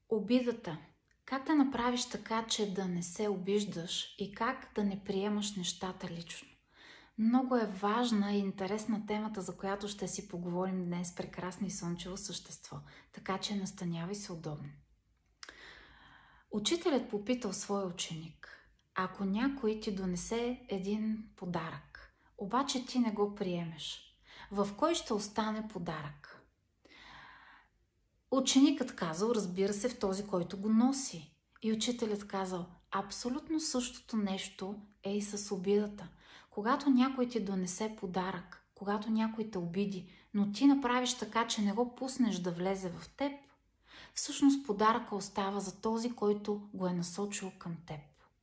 Обидата. Как да направиш така, че да не се обиждаш и как да не приемаш нещата лично? Много е важна и интересна темата, за която ще си поговорим днес, прекрасно и слънчево същество. Така че настанявай се удобно. Учителят попитал своя ученик: ако някой ти донесе един подарък, обаче ти не го приемеш, в кой ще остане подарък? Ученикът казал, разбира се, в този, който го носи. И учителят казал, абсолютно същото нещо е и с обидата. Когато някой ти донесе подарък, когато някой те обиди, но ти направиш така, че не го пуснеш да влезе в теб, всъщност подаръка остава за този, който го е насочил към теб.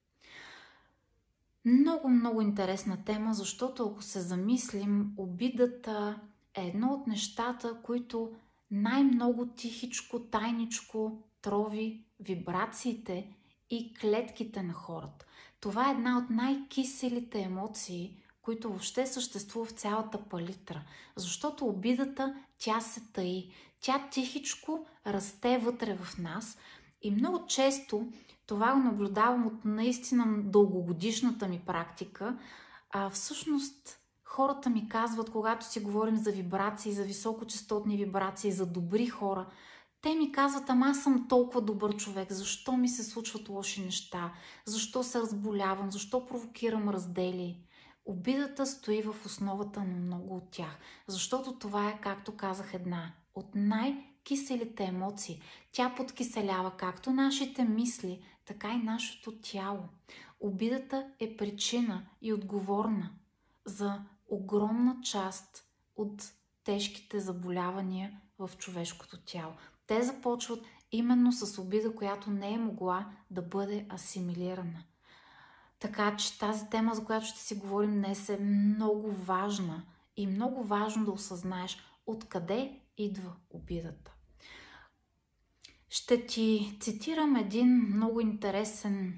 Много интересна тема, защото ако се замислим, обидата е едно от нещата, които най-много тихичко, тайничко трови вибрациите и клетките на хората. Това е една от най-киселите емоции, които въобще съществува в цялата палитра. Защото обидата, тя се таи. Тя тихичко расте вътре в нас и много често това го наблюдавам от наистина дългогодишната ми практика. Всъщност хората ми казват, когато си говорим за вибрации, за високочастотни вибрации, за добри хора, те ми казват, ама аз съм толкова добър човек, защо ми се случват лоши неща, защо се разболявам, защо провокирам раздели. Обидата стои в основата на много от тях, защото това е, както казах, една от най-киселите емоции. Тя подкиселява както нашите мисли, така и нашето тяло. Обидата е причина и отговорна за огромна част от тежките заболявания в човешкото тяло. Те започват именно с обида, която не е могла да бъде асимилирана. Така че тази тема, за която ще си говорим днес, е много важна и много важно да осъзнаеш откъде идва обидата. Ще ти цитирам един много интересен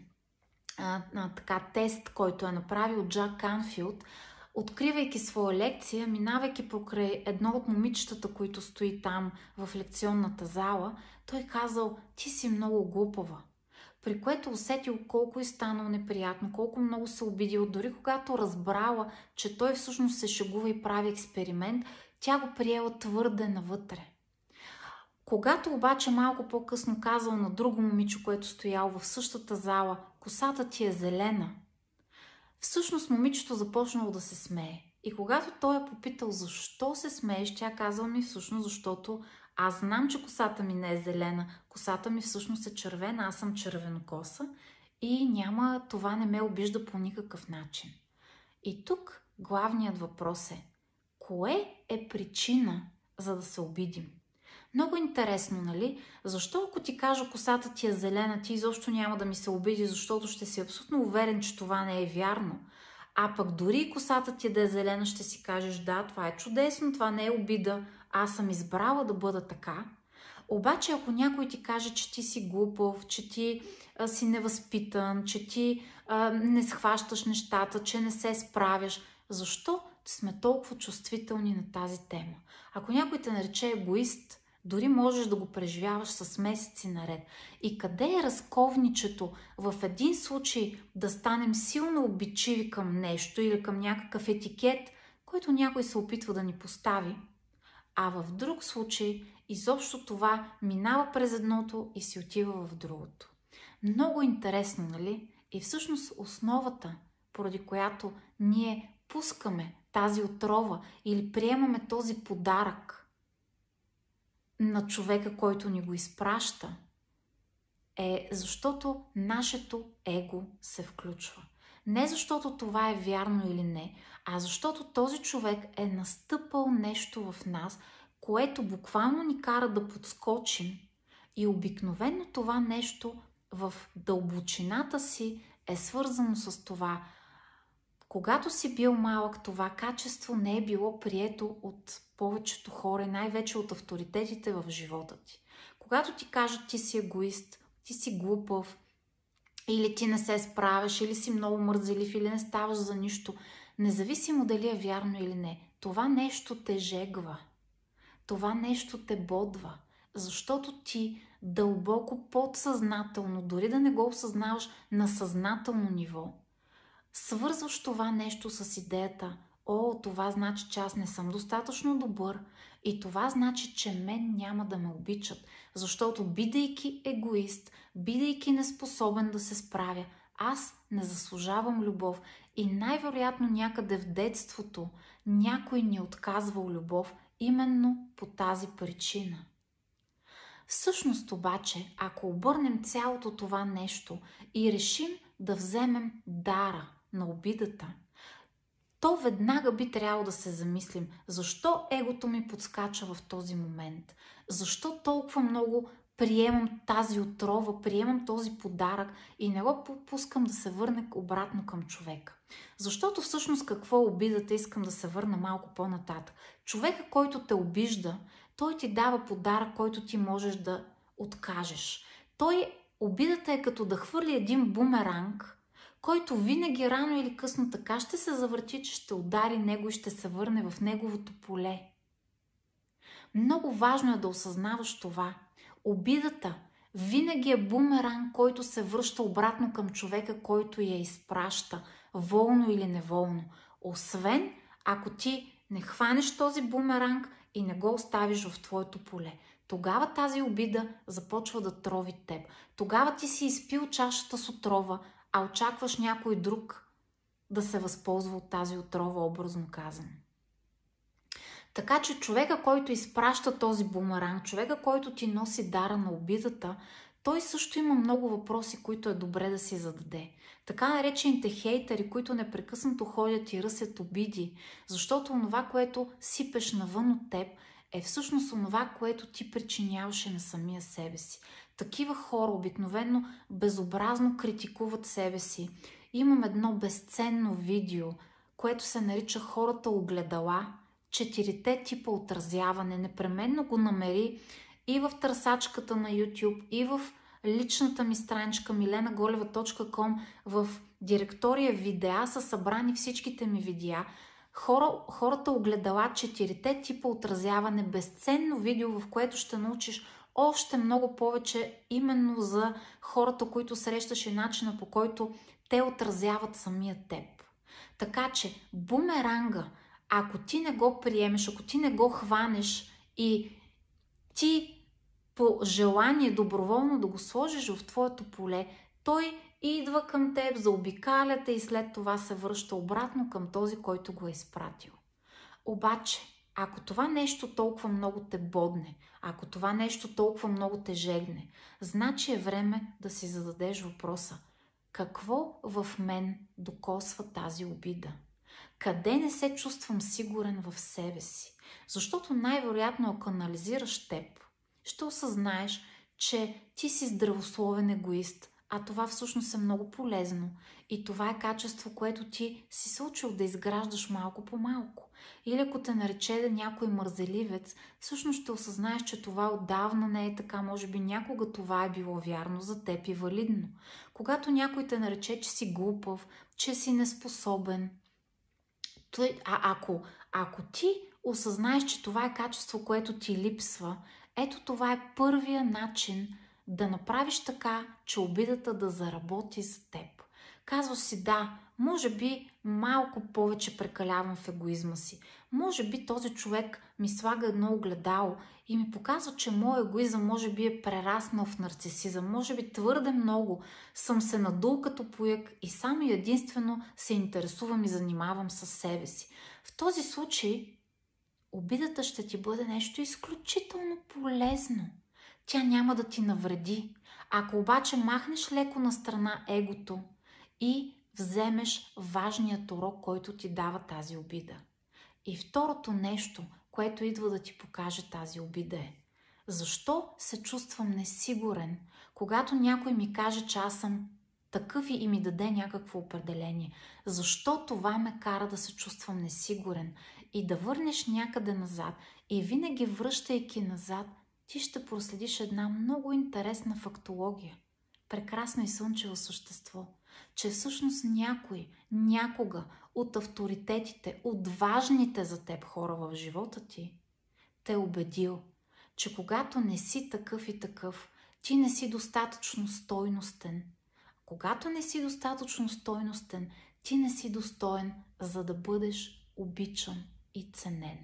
тест, който е направил Джак Канфилд. Откривайки своя лекция, минавайки покрай едно от момичетата, които стои там в лекционната зала, той казал, ти си много глупава. При което усетил колко е станало неприятно, колко много се обидил. Дори когато разбрала, че той всъщност се шегува и прави експеримент, тя го приела твърде навътре. Когато обаче малко по-късно казал на друго момиче, което стояло в същата зала, косата ти е зелена, всъщност момичето започнало да се смее. И когато той е попитал защо се смееш, тя казала ми всъщност, защото аз знам, че косата ми не е зелена, косата ми всъщност е червена, аз съм червенокоса и това не ме обижда по никакъв начин. И тук главният въпрос е, кое е причина за да се обидим? Много интересно, нали? Защо ако ти кажа косата ти е зелена, ти изобщо няма да ми се обиди, защото ще си абсолютно уверен, че това не е вярно. А пък дори косата ти да е зелена, ще си кажеш, да, това е чудесно, това не е обида, аз съм избрала да бъда така. Обаче ако някой ти каже, че ти си глупав, че ти си невъзпитан, че ти не схващаш нещата, че не се справяш, защо сме толкова чувствителни на тази тема? Ако някой те нарече егоист, дори можеш да го преживяваш с месеци наред. И къде е разковничето в един случай да станем силно обичиви към нещо или към някакъв етикет, който някой се опитва да ни постави, а в друг случай изобщо това минава през едното и си отива в другото. Много интересно, нали? И всъщност основата, поради която ние пускаме тази отрова или приемаме този подарък на човека, който ни го изпраща, е защото нашето его се включва. Не защото това е вярно или не, а защото този човек е настъпал нещо в нас, което буквално ни кара да подскочим и обикновено това нещо в дълбочината си е свързано с това. Когато си бил малък, това качество не е било прието от повечето хора и най-вече от авторитетите в живота ти. Когато ти кажат, ти си егоист, ти си глупав, или ти не се справяш, или си много мързелив, или не ставаш за нищо, независимо дали е вярно или не, това нещо те жегва. Това нещо те бодва, Защото ти дълбоко подсъзнателно, дори да не го осъзнаваш на съзнателно ниво, свързваш това нещо с идеята: о, това значи, че аз не съм достатъчно добър и това значи, че мен няма да ме обичат, защото бидейки егоист, бидейки неспособен да се справя, аз не заслужавам любов и най-вероятно някъде в детството някой ни е отказвал любов именно по тази причина. Всъщност обаче, ако обърнем цялото това нещо и решим да вземем дара на обидата, то веднага би трябвало да се замислим: защо егото ми подскача в този момент? Защо толкова много приемам тази отрова, приемам този подарък и не го пускам да се върне обратно към човека? Защото всъщност какво е обидата? Искам да се върна малко по-нататък. Човека, който те обижда, той ти дава подарък, който ти можеш да откажеш. Обидата е като да хвърли един бумеранг, който винаги рано или късно така ще се завърти, че ще удари него и ще се върне в неговото поле. Много важно е да осъзнаваш това. Обидата винаги е бумеранг, който се връща обратно към човека, който я изпраща, волно или неволно. Освен ако ти не хванеш този бумеранг и не го оставиш в твоето поле. Тогава тази обида започва да трови теб. Тогава ти си изпил чашата с отрова, а очакваш някой друг да се възползва от тази отрова, образно казано. Така че човека, който изпраща този бумеранг, човека, който ти носи дара на обидата, той също има много въпроси, които е добре да си зададе. Така наречените хейтери, които непрекъснато ходят и ръсят обиди, защото онова, което сипеш навън от теб, е всъщност онова, което ти причиняваше на самия себе си. Такива хора обикновено безобразно критикуват себе си. Имам едно безценно видео, което се нарича "Хората огледала", 4 типа отразяване. Непременно го намери и в търсачката на YouTube, и в личната ми страничка milenaголева.com. В директория видеа са събрани всичките ми видеа. Хората огледала, 4 типа отразяване, безценно видео, в което ще научиш още много повече именно за хората, които срещаш и начина, по който те отразяват самия теб. Така че бумеранга, ако ти не го приемеш, ако ти не го хванеш и ти по желание доброволно да го сложиш в твоето поле, той идва към теб, заобикаля те и след това се връща обратно към този, който го е изпратил. Обаче, ако това нещо толкова много те бодне, ако това нещо толкова много те жегне, значи е време да си зададеш въпроса: какво в мен докосва тази обида? Къде не се чувствам сигурен в себе си? Защото най-вероятно, ако анализираш теб, ще осъзнаеш, че ти си здравословен егоист, а това всъщност е много полезно. И това е качество, което ти си се учил да изграждаш малко по малко. Или ако те нарече някой мързеливец, всъщност ще осъзнаеш, че това отдавна не е така. Може би някога това е било вярно за теб и валидно. Когато някой те нарече, че си глупав, че си неспособен, ако ти осъзнаеш, че това е качество, което ти липсва, ето това е първия начин да направиш така, че обидата да заработи за теб. Казваш си: да, може би малко повече прекалявам в егоизма си. Може би този човек ми слага едно огледало и ми показва, че моят егоизъм може би е прераснал в нарцисизъм. Може би твърде много съм се надул като пуяк и само и единствено се интересувам и занимавам със себе си. В този случай обидата ще ти бъде нещо изключително полезно. Тя няма да ти навреди. Ако обаче махнеш леко на страна егото и вземеш важният урок, който ти дава тази обида. И второто нещо, което идва да ти покаже тази обида, е: защо се чувствам несигурен, когато някой ми каже, че аз съм такъв и ми даде някакво определение? Защо това ме кара да се чувствам несигурен? И да върнеш някъде назад. И винаги връщайки назад, ти ще проследиш една много интересна фактология. Прекрасно и слънчево същество. Че всъщност някой, някога от авторитетите, от важните за теб хора в живота ти, те е убедил, че когато не си такъв и такъв, ти не си достатъчно стойностен. Когато не си достатъчно стойностен, ти не си достоен, за да бъдеш обичан и ценен.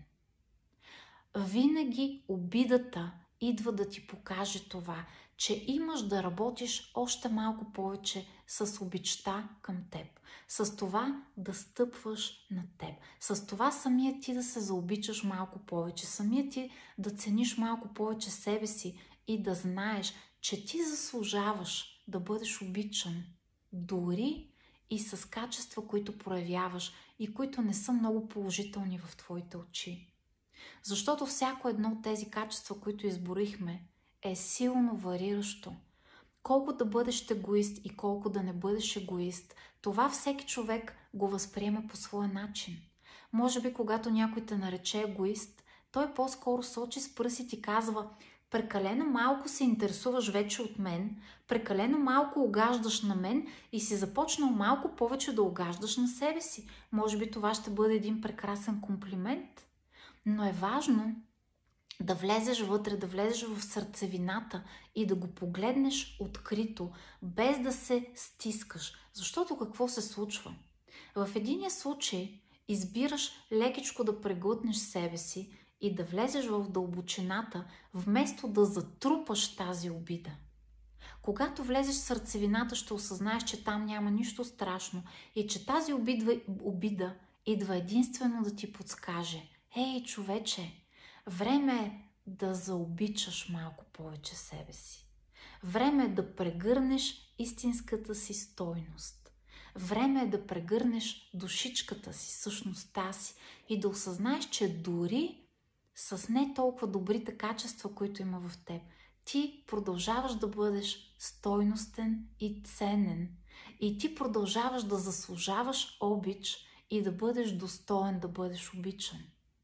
Винаги обидата идва да ти покаже това, че имаш да работиш още малко повече с обичта към теб, с това да стъпваш на теб, с това самия ти да се заобичаш малко повече, самия ти да цениш малко повече себе си и да знаеш, че ти заслужаваш да бъдеш обичан, дори и с качества, които проявяваш и които не са много положителни в твоите очи. Защото всяко едно от тези качества, които изборихме, е силно вариращо. Колко да бъдеш егоист и колко да не бъдеш егоист, това всеки човек го възприема по своя начин. Може би, когато някой те нарече егоист, той по-скоро сочи с пръст и казва: прекалено малко се интересуваш вече от мен, прекалено малко угаждаш на мен и си започнал малко повече да угаждаш на себе си. Може би това ще бъде един прекрасен комплимент. Но е важно да влезеш вътре, да влезеш в сърцевината и да го погледнеш открито, без да се стискаш. Защото какво се случва? В единия случай избираш лекичко да преглътнеш себе си и да влезеш в дълбочината, вместо да затрупаш тази обида. Когато влезеш в сърцевината, ще осъзнаеш, че там няма нищо страшно и че тази обида идва единствено да ти подскаже: ей, човече, време е да заобичаш малко повече себе си. Време е да прегърнеш истинската си стойност. Време е да прегърнеш душичката си, същността си и да осъзнаеш, че дори с не толкова добрите качества, които има в теб, ти продължаваш да бъдеш стойностен и ценен. И ти продължаваш да заслужаваш обич и да бъдеш достоен да бъдеш обичан.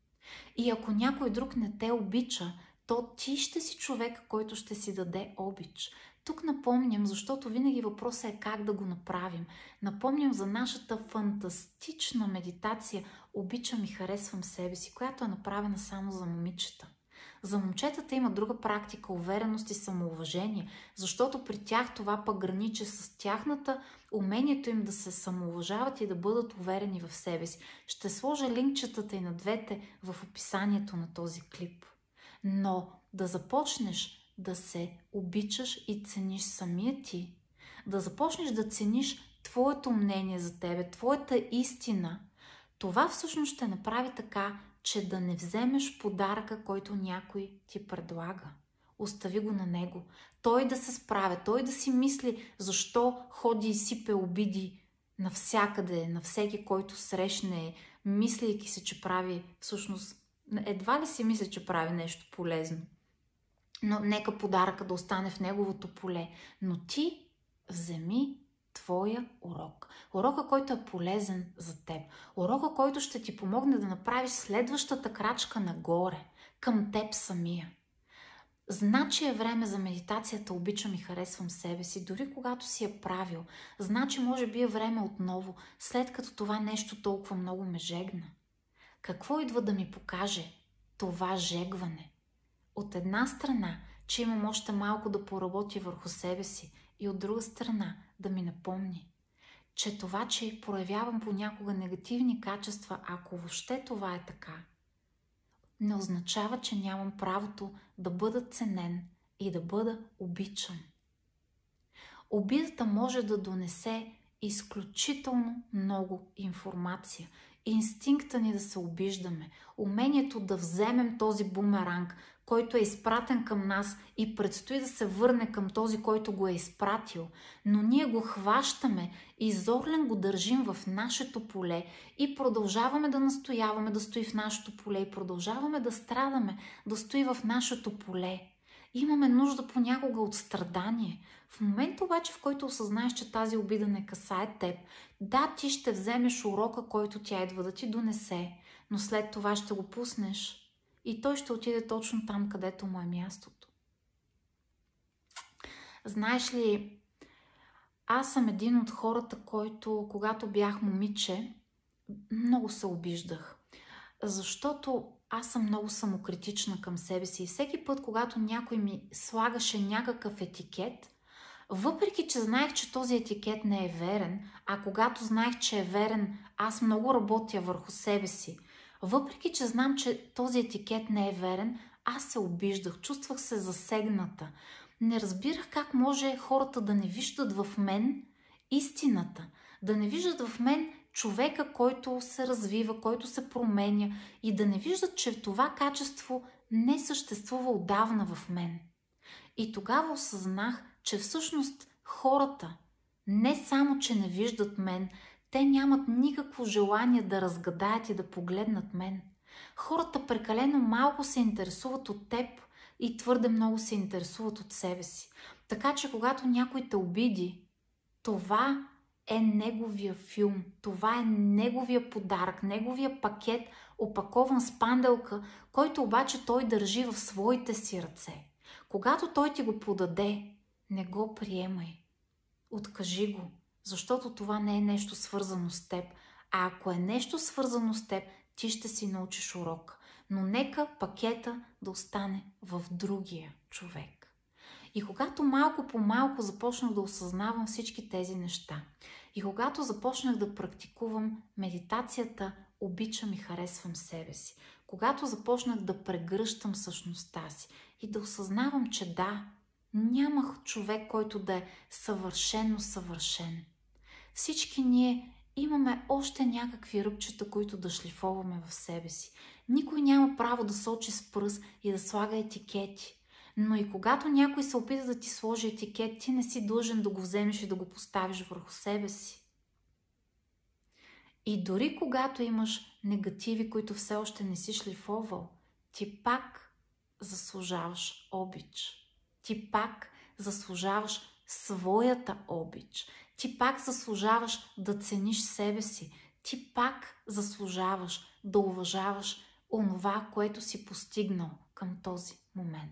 И ако някой друг не те обича, то ти ще си човек, който ще си даде обич. Тук напомням, защото винаги въпросът е как да го направим. Напомням за нашата фантастична медитация "Обичам и харесвам себе си", която е направена само за момичета. За момчетата има друга практика — увереност и самоуважение, защото при тях това пък граничи с тяхната умението им да се самоуважават и да бъдат уверени в себе си. Ще сложа линкчетата и на двете в описанието на този клип. Но да започнеш да се обичаш и цениш самия ти, да започнеш да цениш твоето мнение за тебе, твоята истина, това всъщност ще направи така, че да не вземеш подаръка, който някой ти предлага. Остави го на него. Той да се справя, той да си мисли защо ходи и сипе обиди навсякъде, на всеки, който срещне, мислейки се, че прави, всъщност едва ли си мисли, че прави нещо полезно. Но нека подаръка да остане в неговото поле. Но ти вземи твоя урок. Урока, който е полезен за теб. Урока, който ще ти помогне да направиш следващата крачка нагоре, към теб самия. Значи е време за медитацията "Обичам и харесвам себе си", дори когато си е правил. Значи може би е време отново, след като това нещо толкова много ме жегна. Какво идва да ми покаже това жегване? От една страна, че имам още малко да поработя върху себе си, и от друга страна да ми напомни, че това, че проявявам понякога негативни качества, ако въобще това е така, не означава, че нямам правото да бъда ценен и да бъда обичан. Обидата може да донесе изключително много информация. Инстинкта ни да се обиждаме, умението да вземем този бумеранг, който е изпратен към нас и предстои да се върне към този, който го е изпратил, но ние го хващаме и зорлен го държим в нашето поле и продължаваме да настояваме да стои в нашето поле и продължаваме да страдаме да стои в нашето поле. Имаме нужда понякога от страдание. В момента обаче, в който осъзнаеш, че тази обида не касае теб, да, ти ще вземеш урока, който тя идва да ти донесе, но след това ще го пуснеш и той ще отиде точно там, където му е мястото. Знаеш ли, аз съм един от хората, който, когато бях момиче, много се обиждах. Защото аз съм много самокритична към себе си и всеки път, когато някой ми слагаше някакъв етикет, въпреки че знаех, че този етикет не е верен, а когато знаех, че е верен, аз много работя върху себе си. Въпреки че знам, че този етикет не е верен, аз се обиждах, чувствах се засегната. Не разбирах как може хората да не виждат в мен истината, да не виждат в мен човека, който се развива, който се променя и да не виждат, че това качество не съществува отдавна в мен. И тогава осъзнах, че всъщност хората не само, че не виждат мен, те нямат никакво желание да разгадаят и да погледнат мен. Хората прекалено малко се интересуват от теб и твърде много се интересуват от себе си. Така че когато някой те обиди, това е неговия филм, това е неговия подарък, неговия пакет, опакован с панделка, който обаче той държи в своите си ръце. Когато той ти го подаде, не го приемай. Откажи го, защото това не е нещо свързано с теб. А ако е нещо свързано с теб, ти ще си научиш урок. Но нека пакета да остане в другия човек. И когато малко по малко започнах да осъзнавам всички тези неща, и когато започнах да практикувам медитацията, обичам и харесвам себе си, когато започнах да прегръщам същността си и да осъзнавам, че да, нямах човек, който да е съвършено съвършен. Всички ние имаме още някакви ръбчета, които да шлифоваме в себе си. Никой няма право да сочи с пръст и да слага етикети. Но и когато някой се опита да ти сложи етикет, ти не си длъжен да го вземеш и да го поставиш върху себе си. И дори когато имаш негативи, които все още не си шлифовал, ти пак заслужаваш обич. Ти пак заслужаваш своята обич. Ти пак заслужаваш да цениш себе си. Ти пак заслужаваш да уважаваш онова, което си постигнал към този момент.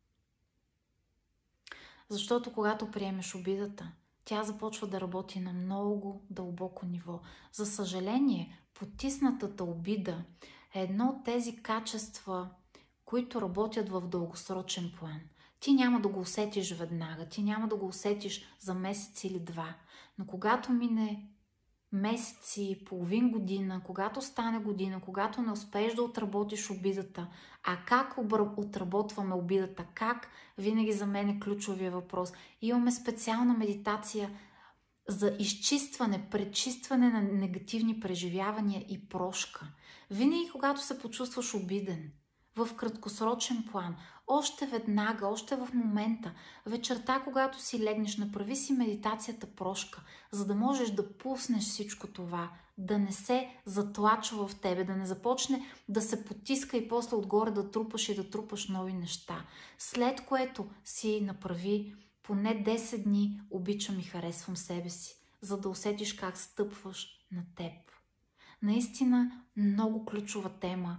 Защото когато приемеш обидата, тя започва да работи на много дълбоко ниво. За съжаление, потиснатата обида е едно от тези качества, които работят в дългосрочен план. Ти няма да го усетиш веднага, ти няма да го усетиш за месец или два. Но когато мине месеци, половин година, когато стане година, когато не успееш да отработиш обидата, а как отработваме обидата, как, винаги за мен е ключовия въпрос. Имаме специална медитация за изчистване, пречистване на негативни преживявания и прошка. Винаги, когато се почувстваш обиден, в краткосрочен план, още веднага, още в момента, вечерта, когато си легнеш, направи си медитацията прошка, за да можеш да пуснеш всичко това, да не се затлачва в тебе, да не започне да се потиска и после отгоре да трупаш нови неща. След което си направи поне 10 дни обичам и харесвам себе си, за да усетиш как стъпваш на теб. Наистина много ключова тема,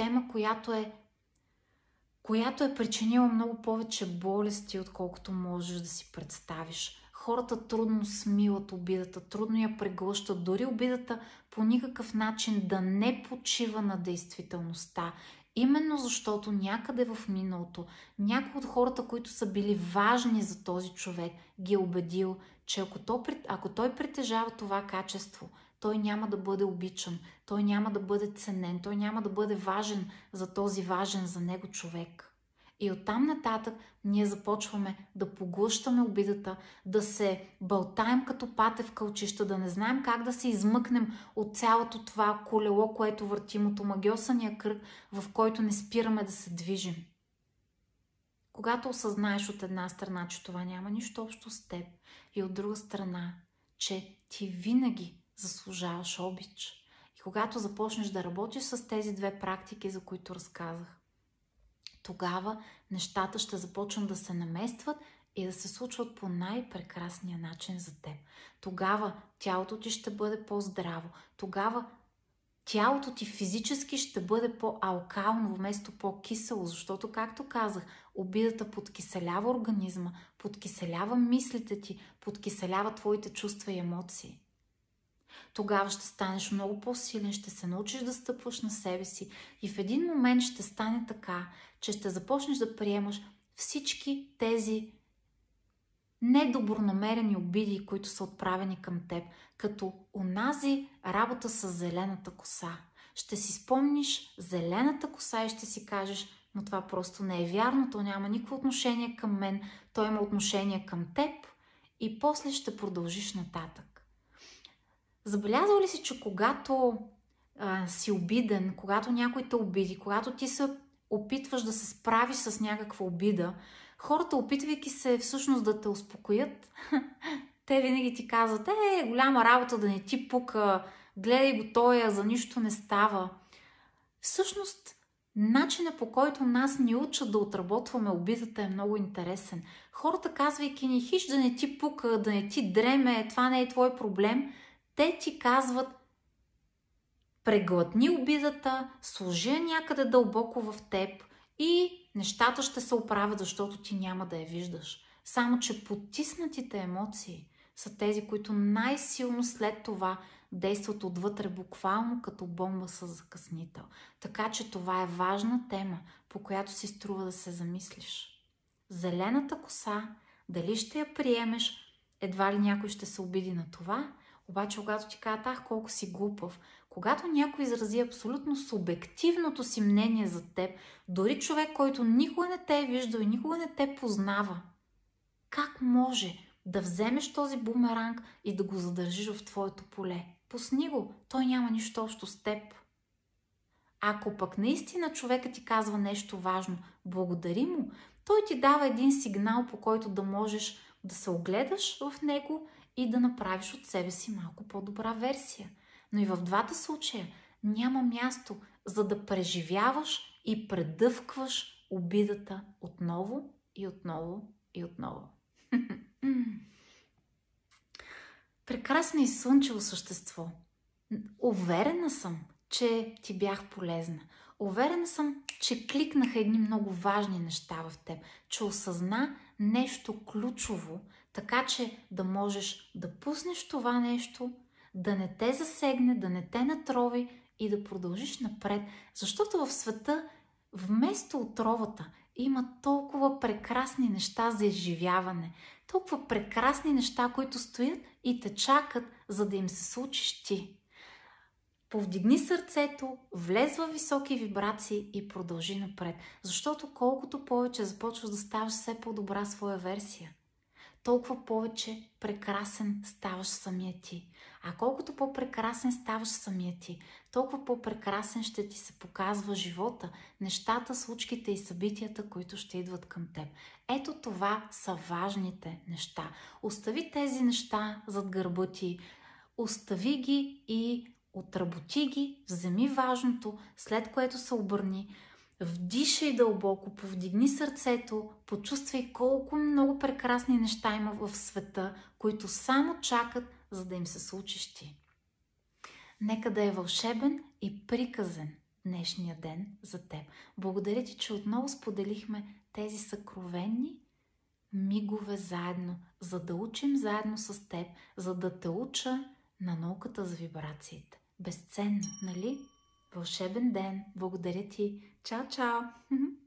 която е причинила много повече болести, отколкото можеш да си представиш. Хората трудно смилат обидата, трудно я преглъщат, дори обидата по никакъв начин да не почива на действителността. Именно защото някъде в миналото някой от хората, които са били важни за този човек, ги е убедил, че ако той притежава това качество, той няма да бъде обичан, той няма да бъде ценен, той няма да бъде важен за този важен за него човек. И оттам нататък ние започваме да поглъщаме обидата, да се бълтаем като пате в кълчища, да не знаем как да се измъкнем от цялото това колело, което въртим, от омагьосания кръг, в който не спираме да се движим. Когато осъзнаеш от една страна, че това няма нищо общо с теб, и от друга страна, че ти винаги заслужаваш обич. И когато започнеш да работиш с тези две практики, за които разказах, тогава нещата ще започнат да се наместват и да се случват по най-прекрасния начин за теб. Тогава тялото ти ще бъде по-здраво. Тогава тялото ти физически ще бъде по-алкално вместо по-кисело, защото, както казах, обидата подкиселява организма, подкиселява мислите ти, подкиселява твоите чувства и емоции. Тогава ще станеш много по-силен, ще се научиш да стъпваш на себе си и в един момент ще стане така, че ще започнеш да приемаш всички тези недобронамерени обиди, които са отправени към теб, като онази работа с зелената коса. Ще си спомниш зелената коса и ще си кажеш, но това просто не е вярно, то няма никакво отношение към мен, то има отношение към теб и после ще продължиш нататък. Забелязал ли си, че когато си обиден, когато някой те обиди, когато ти се опитваш да се справиш с някаква обида, хората, опитвайки се всъщност да те успокоят, те винаги ти казват, голяма работа, да не ти пука, гледай го тоя, за нищо не става. Всъщност, начинът, по който нас ни учат да отработваме обидата, е много интересен. Хората, казвайки ни, хич да не ти пука, да не ти дреме, това не е твой проблем, те ти казват, преглътни обидата, сложи я някъде дълбоко в теб и нещата ще се оправят, защото ти няма да я виждаш. Само че потиснатите емоции са тези, които най-силно след това действат отвътре, буквално като бомба с закъснител. Така че това е важна тема, по която си струва да се замислиш. Зелената коса, дали ще я приемеш, едва ли някой ще се обиди на това, обаче когато ти кажат, колко си глупав, когато някой изрази абсолютно субективното си мнение за теб, дори човек, който никога не те е виждал и никога не те познава, как може да вземеш този бумеранг и да го задържиш в твоето поле? Пусни го, той няма нищо общо с теб. Ако пък наистина човека ти казва нещо важно, благодари му, той ти дава един сигнал, по който да можеш да се огледаш в него и да направиш от себе си малко по-добра версия. Но и в двата случая няма място, за да преживяваш и предъвкваш обидата отново и отново и отново. Прекрасно и слънчево същество. Уверена съм, че ти бях полезна. Уверена съм, че кликнаха едни много важни неща в теб, че осъзна нещо ключово, така че да можеш да пуснеш това нещо, да не те засегне, да не те натрови и да продължиш напред. Защото в света вместо отровата има толкова прекрасни неща за изживяване, толкова прекрасни неща, които стоят и те чакат, за да им се случиш ти. Повдигни сърцето, влез във високи вибрации и продължи напред. Защото колкото повече започваш да ставаш все по-добра своя версия, толкова повече прекрасен ставаш самия ти. А колкото по-прекрасен ставаш самия ти, толкова по-прекрасен ще ти се показва живота, нещата, случките и събитията, които ще идват към теб. Ето това са важните неща. Остави тези неща зад гърба ти, остави ги и отработи ги, вземи важното, след което се обърни, вдишай дълбоко, повдигни сърцето, почувствай колко много прекрасни неща има в света, които само чакат, за да им се случиш ти. Нека да е вълшебен и приказен днешния ден за теб. Благодаря ти, че отново споделихме тези съкровенни мигове заедно, за да учим заедно с теб, за да те уча на науката за вибрациите. Безценно, нали? Вълшебен ден! Благодаря ти! Чао, чао!